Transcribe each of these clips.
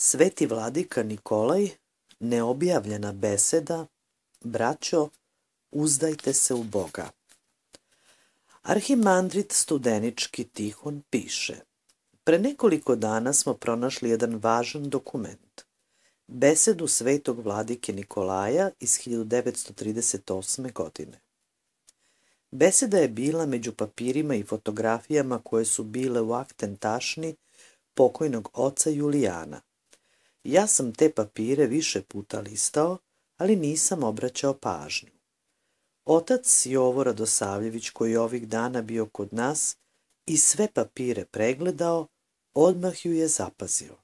Sveti vladika Nikolaj, neobjavljena beseda, braćo, uzdajte se u Boga. Arhimandrit Studenički Tihon piše: pre nekoliko dana smo pronašli jedan važan dokument, besedu svetog vladike Nikolaja iz 1938. godine. Beseda je bila među papirima i fotografijama koje su bile u akten tašni pokojnog oca Julijana. Ja sam te papire više puta listao, ali nisam obraćao pažnju. Otac Jovo Radosavljević, koji je ovih dana bio kod nas i sve papire pregledao, odmah ju je zapazio.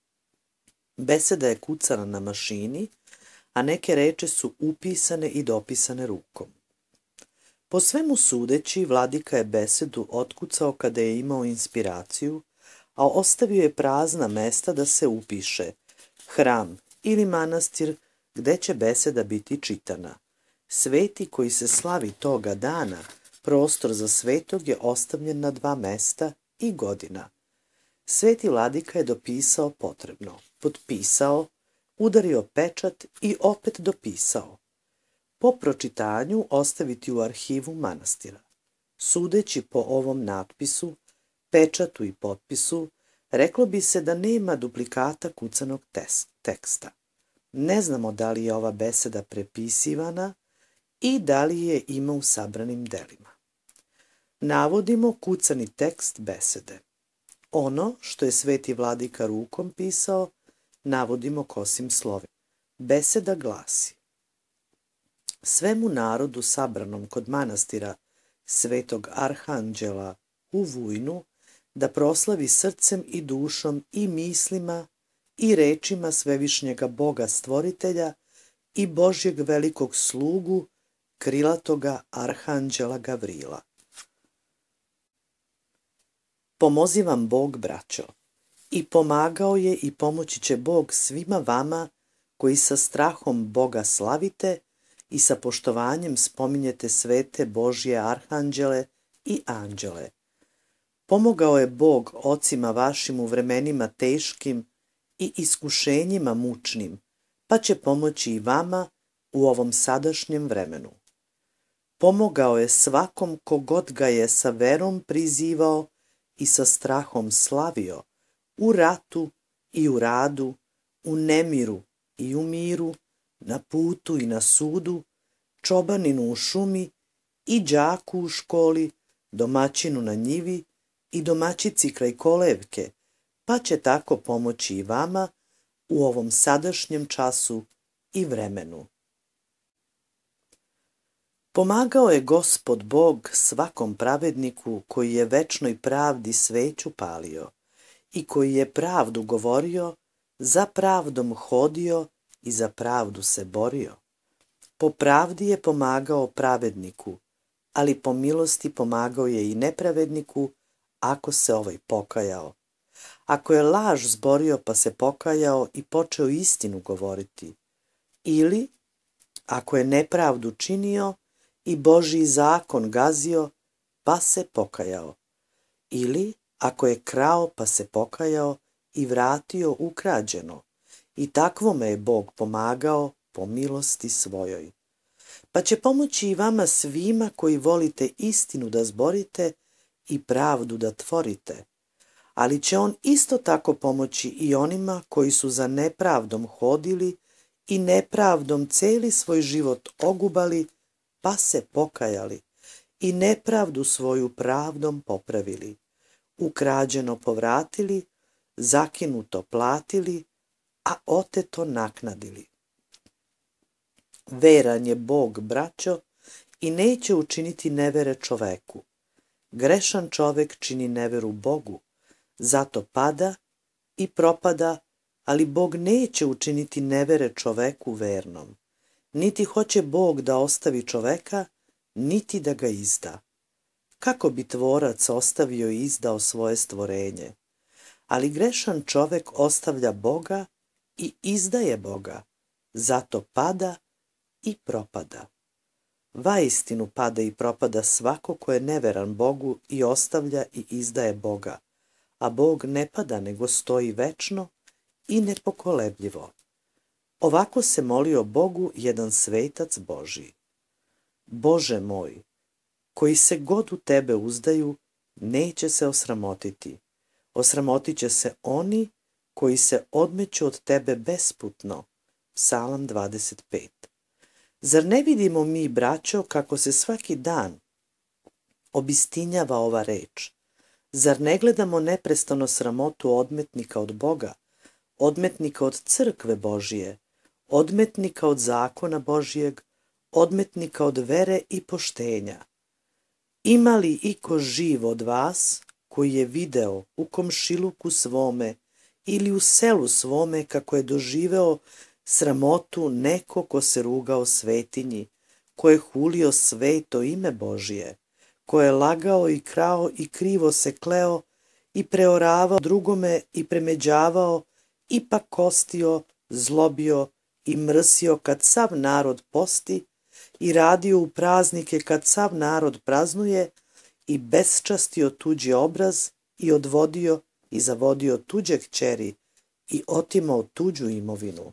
Beseda je kucana na mašini, a neke reči su upisane i dopisane rukom. Po svemu sudeći, vladika je besedu otkucao kada je imao inspiraciju, a ostavio je prazna mesta da se upiše hram ili manastir gde će beseda biti čitana. Sveti koji se slavi toga dana, prostor za svetog je ostavljen na 2 mesta i godina. Sveti vladika je dopisao potrebno, potpisao, udario pečat i opet dopisao. Po pročitanju ostaviti u arhivu manastira. Sudeći po ovom natpisu, pečatu i potpisu, reklo bi se da nema duplikata kucanog teksta. Ne znamo da li je ova beseda prepisivana i da li je ima u sabranim delima. Navodimo kucani tekst besede. Ono što je sveti vladika rukom pisao, navodimo kosim slovima. Beseda glasi: svemu narodu sabranom kod manastira Svetog Arhanđela u Vujnu, da proslavi srcem i dušom i mislima i rečima svevišnjega Boga stvoritelja i Božjeg velikog slugu, krilatoga Arhanđela Gavrila. Pomozi vam Bog, braćo, i pomagao je i pomoći će Bog svima vama koji sa strahom Boga slavite i sa poštovanjem spominjete svete Božje arhanđele i anđele. Pomogao je Bog ocima vašim u vremenima teškim i iskušenjima mučnim, pa će pomoći i vama u ovom sadašnjem vremenu. Pomogao je svakom kogod ga je sa verom prizivao i sa strahom slavio, u ratu i u radu, u nemiru i u miru, na putu i na sudu, čobaninu u šumi i đaku u školi, domaćinu na njivi i domaćici kraj kolevke, pa će tako pomoći i vama u ovom sadašnjem času i vremenu. Pomagao je Gospod Bog svakom pravedniku koji je večnoj pravdi sveću palio i koji je pravdu govorio, za pravdom hodio i za pravdu se borio. Po pravdi je pomagao pravedniku, ali po milosti pomagao je i nepravedniku, ako se ovaj pokajao. Ako je laž zborio pa se pokajao i počeo istinu govoriti, ili ako je nepravdu činio i Božji zakon gazio pa se pokajao, ili ako je krao pa se pokajao i vratio ukrađeno, i takvome je Bog pomagao po milosti svojoj. Pa će pomoći i vama svima koji volite istinu da zborite i pravdu da tvorite, ali će on isto tako pomoći i onima koji su za nepravdom hodili i nepravdom celi svoj život ogubali, pa se pokajali i nepravdu svoju pravdom popravili, ukrađeno povratili, zakinuto platili, a oteto naknadili. Veran je Bog, braćo, i neće učiniti nevere čoveku. Grešan čovek čini neveru Bogu, zato pada i propada, ali Bog neće učiniti nevere čoveku vernom. Niti hoće Bog da ostavi čoveka, niti da ga izda. Kako bi tvorac ostavio i izdao svoje stvorenje? Ali grešan čovek ostavlja Boga i izdaje Boga, zato pada i propada. Vaistinu pada i propada svako ko je neveran Bogu i ostavlja i izdaje Boga, a Bog ne pada nego stoji večno i nepokolebljivo. Ovako se molio Bogu jedan svetac Božji. Bože moj, koji se god u tebe uzdaju, neće se osramotiti. Osramotit će se oni koji se odmeću od tebe besputno. Psalam 25. Zar ne vidimo mi, braćo, kako se svaki dan obistinjava ova reč? Zar ne gledamo neprestano sramotu odmetnika od Boga, odmetnika od crkve Božije, odmetnika od zakona Božijeg, odmetnika od vere i poštenja? Ima li iko živ od vas koji je video u komšiluku svome ili u selu svome kako je doživeo sramotu neko ko se rugao svetinji, ko je hulio sveto ime Božije, ko je lagao i krao i krivo se kleo i preoravao drugome i premeđavao i pakostio, zlobio i mrsio kad sav narod posti i radio u praznike kad sav narod praznuje i besčastio tuđi obraz i odvodio i zavodio tuđe kćeri i otimao tuđu imovinu.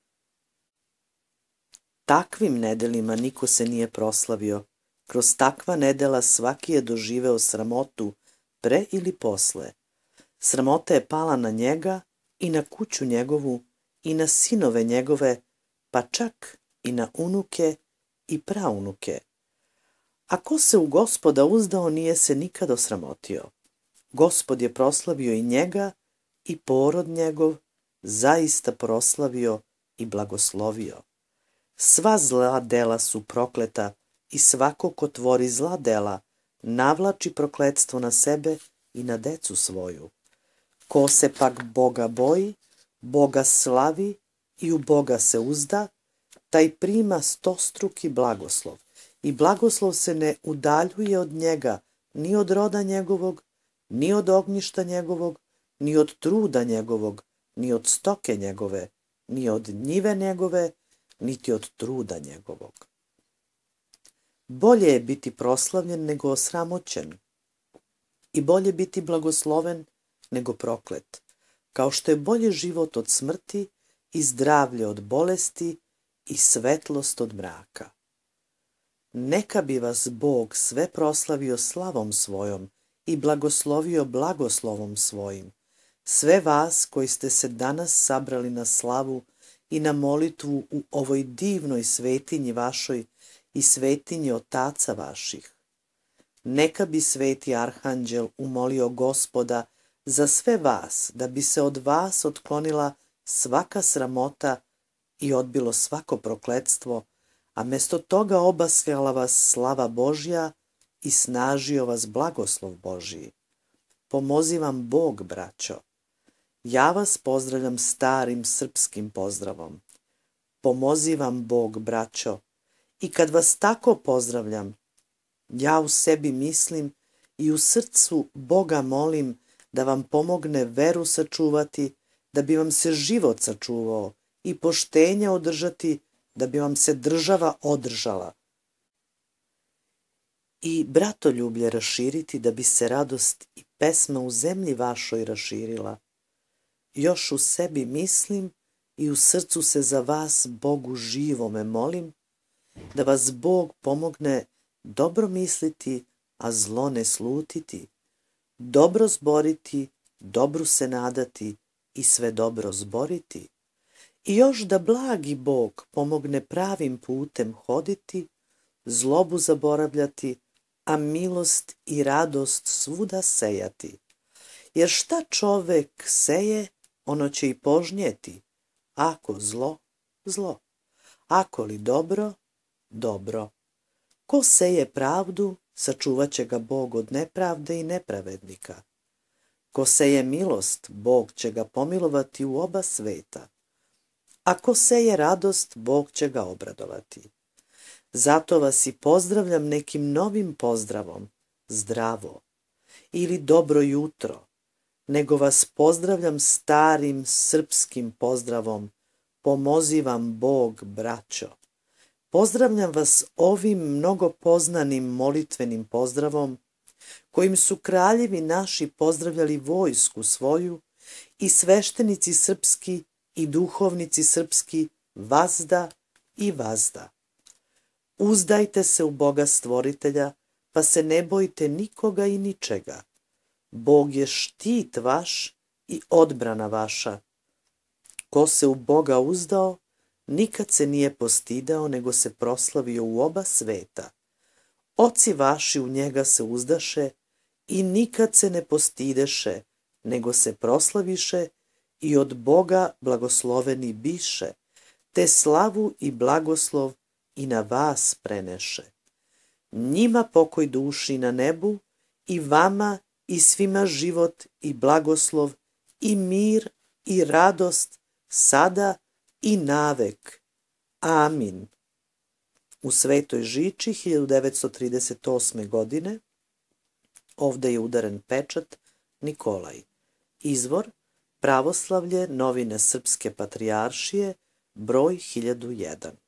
Takvim nedelima niko se nije proslavio. Kroz takva nedela svaki je doživeo sramotu pre ili posle. Sramota je pala na njega i na kuću njegovu i na sinove njegove, pa čak i na unuke i praunuke. A ko se u Gospoda uzdao nije se nikad osramotio. Gospod je proslavio i njega i porod njegov, zaista proslavio i blagoslovio. Sva zla dela su prokleta i svako ko tvori zla dela navlači prokletstvo na sebe i na decu svoju. Ko se pak Boga boji, Boga slavi i u Boga se uzda, taj prima stostruki blagoslov. I blagoslov se ne udaljuje od njega, ni od roda njegovog, ni od ognjišta njegovog, ni od truda njegovog, ni od stoke njegove, ni od njive njegove, niti od truda njegovog. Bolje je biti proslavljen nego osramoćen i bolje biti blagosloven nego proklet, kao što je bolje život od smrti i zdravlje od bolesti i svetlost od mraka. Neka bi vas Bog sve proslavio slavom svojom i blagoslovio blagoslovom svojim, sve vas koji ste se danas sabrali na slavu i na molitvu u ovoj divnoj svetinji vašoj i svetinji otaca vaših. Neka bi sveti arhanđel umolio Gospoda za sve vas, da bi se od vas otklonila svaka sramota i odbilo svako prokletstvo, a mesto toga obasjala vas slava Božja i snažio vas blagoslov Božji. Pomozi vam Bog, braćo. Ja vas pozdravljam starim srpskim pozdravom. Pomozi vam Bog, braćo. I kad vas tako pozdravljam, ja u sebi mislim i u srcu Boga molim da vam pomogne veru sačuvati, da bi vam se život sačuvao i poštenje održati, da bi vam se država održala. I bratoljublje raširiti, da bi se radost i pesma u zemlji vašoj raširila. Još u sebi mislim i u srcu se za vas Bogu živome molim, da vas Bog pomogne dobro misliti, a zlo ne slutiti, dobro zboriti, dobru se nadati i sve dobro zboriti. I još da blagi Bog pomogne pravim putem hoditi, zlobu zaboravljati, a milost i radost svuda sejati. Jer šta čovek seje, ono će i požnjeti. Ako zlo, zlo. Ako li dobro, dobro. Ko seje pravdu, sačuvat će ga Bog od nepravde i nepravednika. Ko seje milost, Bog će ga pomilovati u oba sveta. A ko seje radost, Bog će ga obradovati. Zato vas i pozdravljam nekim novim pozdravom, zdravo, ili dobro jutro, nego vas pozdravljam starim srpskim pozdravom, pomozi vam Bog, braćo. Pozdravljam vas ovim mnogo poznanim molitvenim pozdravom, kojim su kraljevi naši pozdravljali vojsku svoju i sveštenici srpski i duhovnici srpski, vazda i vazda. Uzdajte se u Boga stvoritelja, pa se ne bojte nikoga i ničega. Bog je štit vaš i odbrana vaša. Ko se u Boga uzdao, nikad se nije postidao, nego se proslavio u oba sveta. Oci vaši u njega se uzdaše i nikad se ne postideše, nego se proslaviše i od Boga blagosloveni biše, te slavu i blagoslov i na vas preneše. Njima pokoj duši na nebu i vama i svima život i blagoslov i mir i radost sada i navek. Amin. U Svetoj Žiči 1938. godine, ovde je udaren pečat, Nikolaj. Izvor: Pravoslavlje, Novine Srpske patrijaršije, broj 1001.